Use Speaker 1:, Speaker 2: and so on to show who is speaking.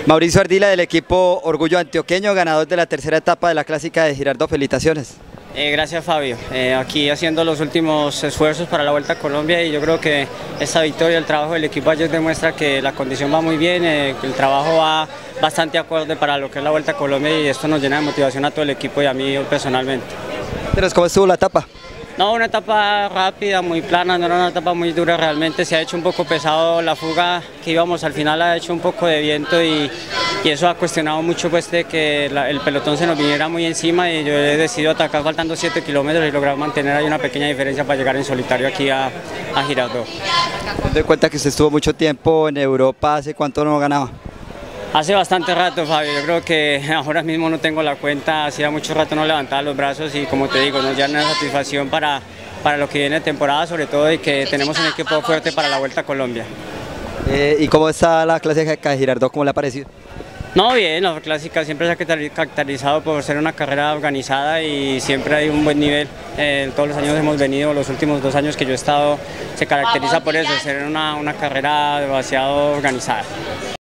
Speaker 1: Mauricio Ardila del equipo Orgullo Antioqueño, ganador de la tercera etapa de la Clásica de Girardot. Felicitaciones.
Speaker 2: Gracias, Fabio. Aquí haciendo los últimos esfuerzos para la Vuelta a Colombia, y yo creo que esta victoria, el trabajo del equipo ayer demuestra que la condición va muy bien, que el trabajo va bastante acorde para lo que es la Vuelta a Colombia, y esto nos llena de motivación a todo el equipo y a mí personalmente.
Speaker 1: ¿Cómo estuvo la etapa?
Speaker 2: No, una etapa rápida, muy plana, no era una etapa muy dura realmente. Se ha hecho un poco pesado la fuga que íbamos al final, ha hecho un poco de viento y eso ha cuestionado mucho, pues, de que el pelotón se nos viniera muy encima, y yo he decidido atacar faltando 7 kilómetros y lograr mantener ahí una pequeña diferencia para llegar en solitario aquí a Girardot.
Speaker 1: Teniendo en cuenta que usted estuvo mucho tiempo en Europa, ¿hace cuánto no ganaba?
Speaker 2: Hace bastante rato, Fabio. Yo creo que ahora mismo no tengo la cuenta, hacía mucho rato no levantaba los brazos, y como te digo, nos da una satisfacción para lo que viene de temporada, sobre todo de que tenemos un equipo fuerte para la Vuelta a Colombia.
Speaker 1: ¿Y cómo está la Clásica de Girardot? ¿Cómo le ha parecido?
Speaker 2: No, bien, la Clásica siempre se ha caracterizado por ser una carrera organizada y siempre hay un buen nivel. Todos los años hemos venido, los últimos 2 años que yo he estado, se caracteriza por eso, ser una carrera demasiado organizada.